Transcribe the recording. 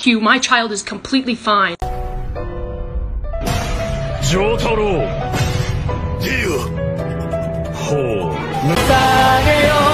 Fuck you, my child is completely fine. 丈太郎。いいよ。ほう。